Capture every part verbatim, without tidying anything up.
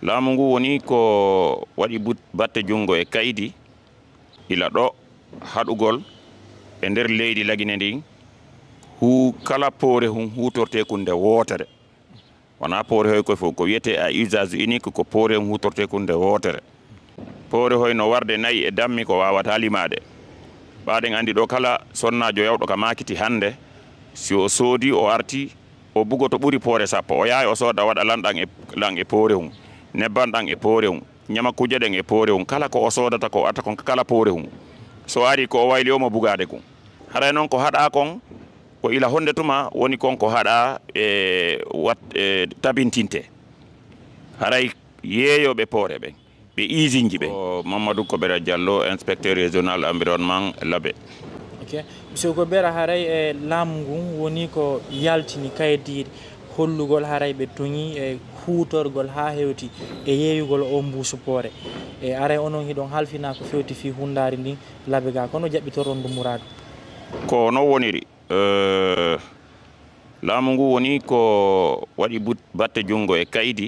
laamu ngu woni ko waɗi batte jungo e kaydi ila ɗo haɗugol e nder leydi lagine ndin hu kala poore hum hutorte kunde wootere wona poore hoy koye fof ko wiyete a usage unique ko poore hum hutorte kunde wootere poore hoy no warde nayi e dammi ko wawata limade ɓaɗen andi ɗo kala sonnajo yawɗo ka makiti hande si o soodi o arti o bugo to ɓuri poore sappo o yahay o sooda waɗa lanɗan e lan e poore hum nebban ɗan e poore hum ñama kuje ɗen e poore hum kala ko o soodata ko ata kon kala poore hum so ari ko o wayli omo bugade kon haray noon ko haɗa kon ko ila honde tuma woni kon ko haɗa e wat e tabintinte haray yeeyoɓe poore ɓen ɓe isinji ɓe Mamadou Kobera Diallo inspecteur régional environnement Labé. Ok monsieur Kobera haray e laamu ngun woni ko yaltini kaydiɗe hollugol haray ɓe toñi e huutorgol ha hewti e yeeyugol o mbuusu poore e aray onon hiɗon halfina ko fewti fi hundari ndin Labé ga kono jaɓɓitoron ndu muradu ko no woniri uh, laamu ngu woni ko waɗi batte jungo e kaydi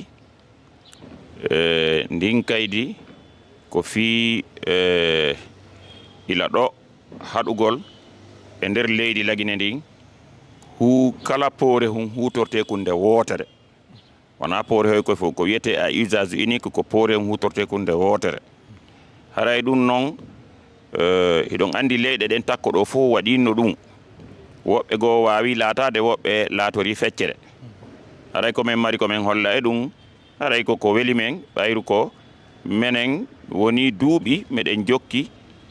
uh, ndin kaydi ko fi uh, ila ɗo haɗugol e nder leydi lagine ndin hu kala poore hum hutorte kunde wootere wona poore hoy koye fof ko wiyete a usage unique ko poore hum hutorte kunde wootere haray ɗum noon hiɗon andi leyɗe ɗen takko ɗo fof waɗino ɗum woɓɓe goo wawi laatade woɓɓe laatori feccere haray komin mari komin holla e ɗum haray koko weli men ɓayru ko menen woni duuɓi meɗen jokki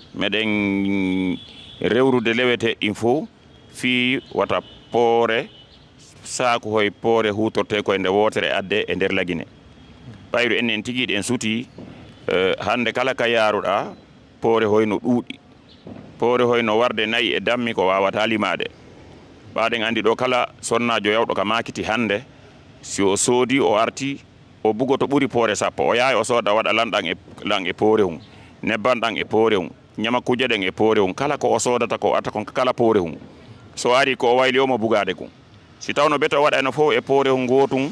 meɗen rewrude lewete ɗin fof fi wata poore saaku hoye poore hutorte koye nde wootere adde e nder lagine ɓayru enen tigui ɗen suuti hande kala ka yaaruɗa poore hoyno ɗuuɗi poore hoyno warde nayi e dammi ko wawata limade ɓaɗen andi ɗo kala sonnajo yawɗo ka makiti hande si o soodi o arti o bugo to ɓuri poore sappo o yahay o sooda waɗa lanɗan e lan e poore hum nebban ɗan e poore hum ñama kuje ɗen e poore hum kala ko o soodata ko ata kon kala poore hum so ari ko o wayli omo bugade kon si tawno beto waɗano fof e poore hum gotum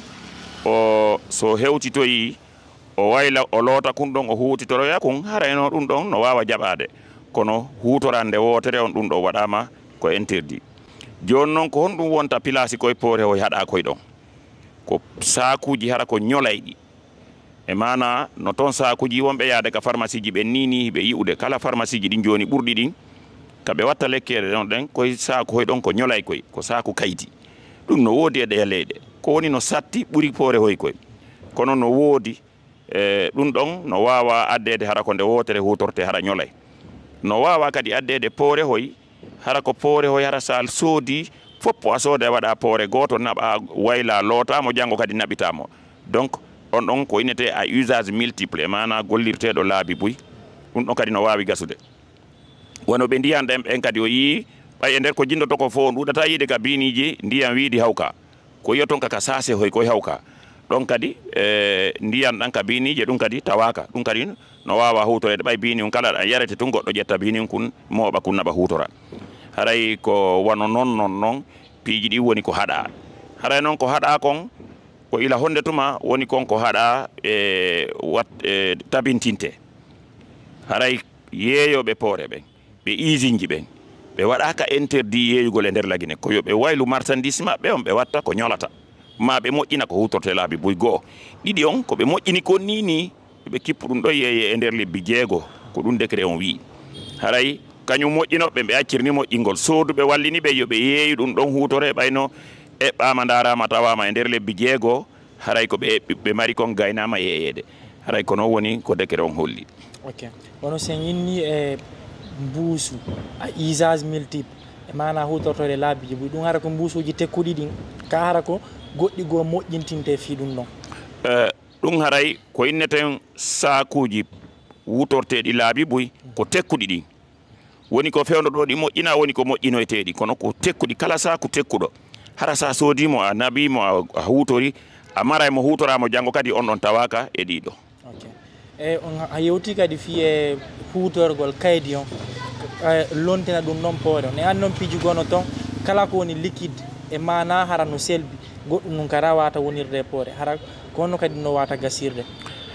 o so hewtitoyi o wayla o loota kun ɗon o huutitoroya kun harayno ɗum ɗon no wawa jaɓade kono huutorande wootere on ɗum ɗo waɗama ko interdit joni noon ko honɗum wonta pilasi koye poore hoye haɗa koye ɗon ko sakuji hara ko ñolayɗi e mana no toon sakuji wonɓe yaade ka pharmacie ji ɓe nini ɓe yi'ude kala pharmacie ji ɗin joni ɓurɗi ɗin kaɓe watta lekkede ɗon ɗen koye saku hoye ɗon ko ñolay koye ko saku kayti ɗum no woodi e ɗe leyɗe ko woni no satti ɓuri poore hoye koye kono no woodi e ɗum ɗon no wawa addede hara ko nde wootere hutorte hara ñolay no wawa kadi addede poore hoy hara ko poore hoy hara sal soodi foppo a sooda waɗa poore goto naɓa wayla lootamo janggo kadi naɓitamo donc on ɗon ko innete a usage multiple mana gollirteɗo laabi buy ɗum ɗon kadi no wawi gasude wono ɓe ndiyan ɗen ɓen kadi o yii ɓay e nder ko jindoto ko fof ɗuɗata yiide ka biniji ndiyan wiidi hawka ko yiya toon kaka sase hoy koye hawka ɗon kadi e ndiyan ɗan ka binije ɗum kadi tawaka ɗum kadi no wawa hutorede ɓay bini um kala ɗan yarete tun goɗɗo ƴetta bini kun mooɓa kun naɓa hutora haray ko wano noon noon noon piiji ɗi woni ko haɗa haray noon ko haɗa kon ko ila honde tuma woni kon ko haɗa e wat e tabintinte haray yeeyoɓe poore ɓen ɓe isinji ɓen ɓe waɗaka interdit yeeyugol e nder lagine ko yoɓe waylu marchandise maɓɓe on ɓe watta ko ñolata ma ɓe moƴƴina ko hutorte laabi boy goho ɗiɗi on ko ɓe moƴƴini kon ni ni ɓe kippu ɗum ɗo yeeye e nder lebbi jeego ko ɗum décret on wi haray kañum moƴƴinoɓe ɓe accirni moƴƴingol sooduɓe wallini ɓe yoɓe yeeyi ɗum ɗon hutore ɓayno eɓɓama darama tawama e nder lebbi jeego haray ko ɓe ɓe mari kon gaynama yeeyede haray ko noon woni ko décret on holli. Ok wono sen yinni e mbuusu a usage multiple e mana hutortore laabiji buy ɗum hara ko mbuusuji tekkuɗi ɗin ka hara ko goɗɗi goo moƴƴintinte fi ɗum ɗon ɗum haray ko inneten sakuji wutorteɗi laabi buy ko tekkuɗi ɗin woni ko fewno ɗo ɗi moƴƴina woni ko moƴƴinoyteɗi kono ko tekkuɗi kala saku tekkuɗo hara sa soodimo a nabimo a hutori a mara mo hutoramo janggo kadi on ɗon tawaka e ɗiɗo. Ok e on a yewti kadi fiye hutorgol kaydi on lontina ɗum noon poore on e an noon piiji gono toon kala ko woni liquide e mana hara no selbi goɗɗum ɗum kara wata wonirde poore hara kono kadi no wata gasirde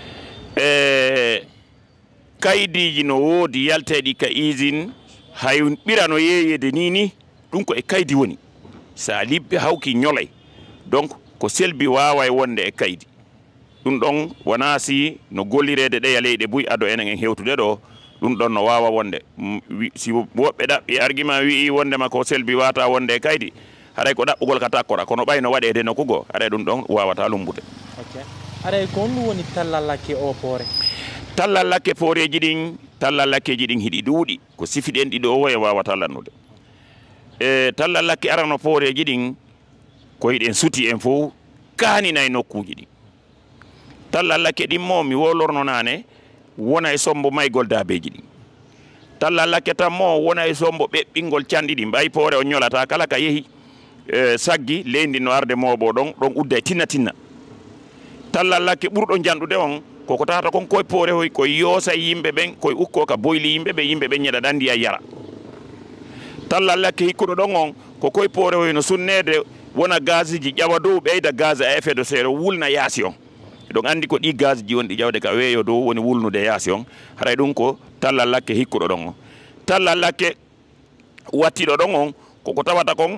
e kaydiji no woodi yalteɗi ka usine hay ɓirano yeeyede ni ni ɗum ko e kaydi woni sa liɓɓe hawki ñolay donc ko selbi wawa e wonde e kaydi ɗum ɗon wona si no gollirede ɗe leyɗe buy ado enen en hewtude ɗo ɗum ɗon no wawa wonde si woɓɓe ɗaɓɓi argument wi wondema ko selbi wata wonde e kaydi haray ko ɗaɓɓugol ka takkora kono ɓayno waɗede nokkugo haray ɗum ɗon wawata lumbude. ok aray ko honɗum woni tallal lakke o poore? tallal lakke pooreji ɗin tallal lakkeji ɗin hiɗi ɗuuɗi ko sifiɗen ɗiɗo o e wawata lannude e tallal lakke arano pooreji ɗin ko yiɗen suti en fof kaninay nokkuji ɗin tallal lakke ɗin mo mi wolorno nane wona e sombo maygol daabeji ɗin tallal lakke tan mo wona e sombo ɓeɓɓingol canɗi ɗin ɓay poore o ñolata kala ka yeehi e saggi leydi no arde moɓo ɗon ɗon udda e tinna tinna tallal lakke ɓurɗo janɗude on koko tata kon koye poore hoy koye yoosa yimɓe ɓen koye ukko ka boyli yimɓe ɓe yimɓe ɓen ñeɗa ɗandi a yara tallal lakke hikkuɗo ɗon on ko koye poore hoy no sunnede wona gaz ji ƴawa dow ɓeyda gaz à effet de serre wulna yaasi on donc andi ko ɗi gaz ji woni ɗi ƴawde ka weeyo dow woni wulnude yaasi on haray ɗum ko tallal lakke hikkuɗo ɗon on tallal lakke wattiɗo ɗon on koko tawata kon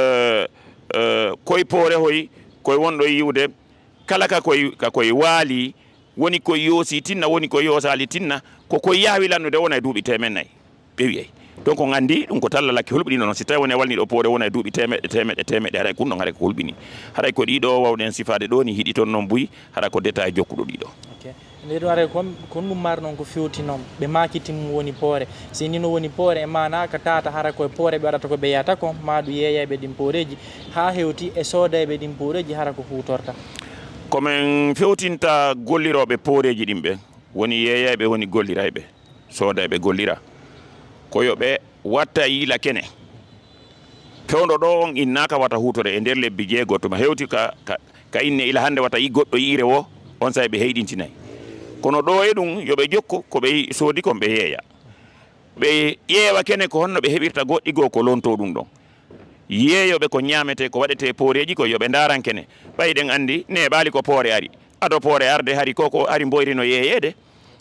koye poore hoy koye wonɗo yiwde kala ka koye ka koye waali woni koye yoosi tinna woni koye yoosali tinna ko koye yaawi lannude wona e duuɓi temen nayyi ɓe wiyay donc on andi ɗum ko tallal lakke hulɓinino noon si tawi woni e walni ɗo poore wona e duuɓi temeɗɗe temeɗɗe temeɗɗe haray kun ɗon haray ko hulɓini haray ko ɗiɗo wawɗen sifade ɗo ni hiɗi toon noon buyi hara ko détail jokkuɗo ɗiɗo. ok nde ɗo aray kon kon ɗum mari noon ko fewti noon ɓe makitimum woni poore si ni no woni poore e mana ka tata hara koye poore ɓe waɗata ko ɓe yiyata ko ma ɗum yeeyayɓe ɗin pooreji ha hewti e soodayɓe ɗin pooreji hara ko hutorta komin fewtinta golliroɓe pooreji ɗin ɓe woni yeeyayɓe woni gollirayɓe soodayɓe gollira koyoɓe watta yiila kene fewdo ɗo on innaka wata hutore e nder lebbi jeego to ma hewti ka, ka, ka inne ila hande wata yi goɗɗo yiire wo on sahi ɓe heyɗintinayi kono ɗo e ɗum yoɓe jokku ko ɓe soodi kon ɓe yeeya ɓe ƴeewa kene ko honno ɓe heɓirta goɗɗi goo ko lonto ɗum ɗon yeeyoɓe ko ñamete ko waɗete pooreji ko yoɓe ndaran kene ɓayɗen andi ne ɓaali ko poore ari ado poore arde hari koko ari mboyri no yeeyede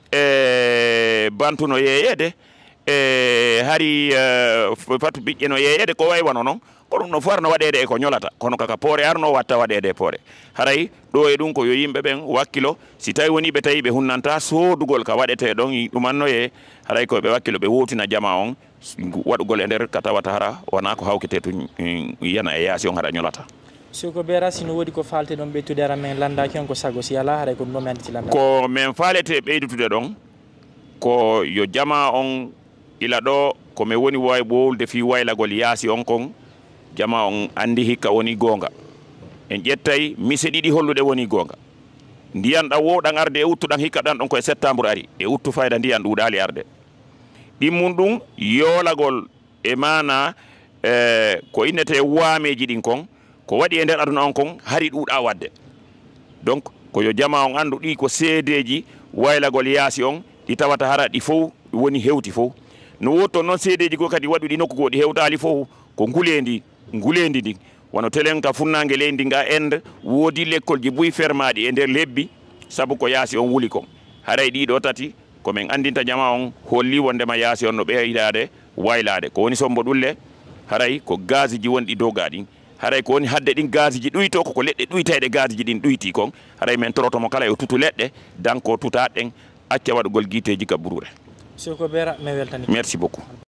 e bantu no yeeyede e hari fatu biƴƴe no yeeyede ko way wano noon ko ɗum no forno waɗede e ko ñolata kono kaka poore arno watta waɗede e poore haray ɗo e ɗum ko yo yimɓe ɓen wakkilo si tawi woni ɓe tawi ɓe hunnanta soodugol ka waɗete ɗon ɗumannoye haray koɓe wakkilo ɓe wotina jama on waɗugol e nder ka tawata hara wona ko hawkete to yana e yaasi on haɗa ñolata siko beera sino woodi ko falte ɗon ɓeytude ara men landaki on ko sago si ala haray ko ɗum ɗo mi anditi landa ko min faalete ɓeydutude ɗon ko yo jama on ila ɗo komi woni way ɓowlde fi waylagol yaasi on kon jama on andi hikka woni gonga en ƴettay mise ɗiɗi hollude woni gonga ndiyan ɗan wowɗan arde e uttuɗan hikka ɗan ɗon koye septembre ari e uttu fayda ndiyan ɗuuɗali arde ɗimmum ɗum yoolagol e mana e ko innete waameji ɗin kon ko waɗi e nder aduna on kon hari ɗuuɗa wadde donc ko yo jama on andu ɗi ko seedeji waylagol yaasi on ɗi tawata hara ɗi fof woni hewti fof no wotton noon seedeji go kadi waɗuɗi nokku goo ɗi hewtali fof ko ngulendi ngulendi ndin wono telen ka funnangue leydi nga ende woodi l'école ji buy fermaɗi e nder lebbi saabu ko yaasi on wuli kon haray ɗiɗo tati komin andinta jama on holli wondema yaasi on no ɓeydade waylade ko woni sombo ɗulle haray ko gaz ji wonɗi doga ɗin haray ko woni hadde ɗin gaz ji ɗuyto koko leɗɗe ɗuytayɗe gaz ji ɗin ɗuyti kon haray min torotomo kala yo tutu leɗɗe danko tutaɗen acca waɗugol guiteji ka ɓurure siko beera mi weltani merci beaucoup.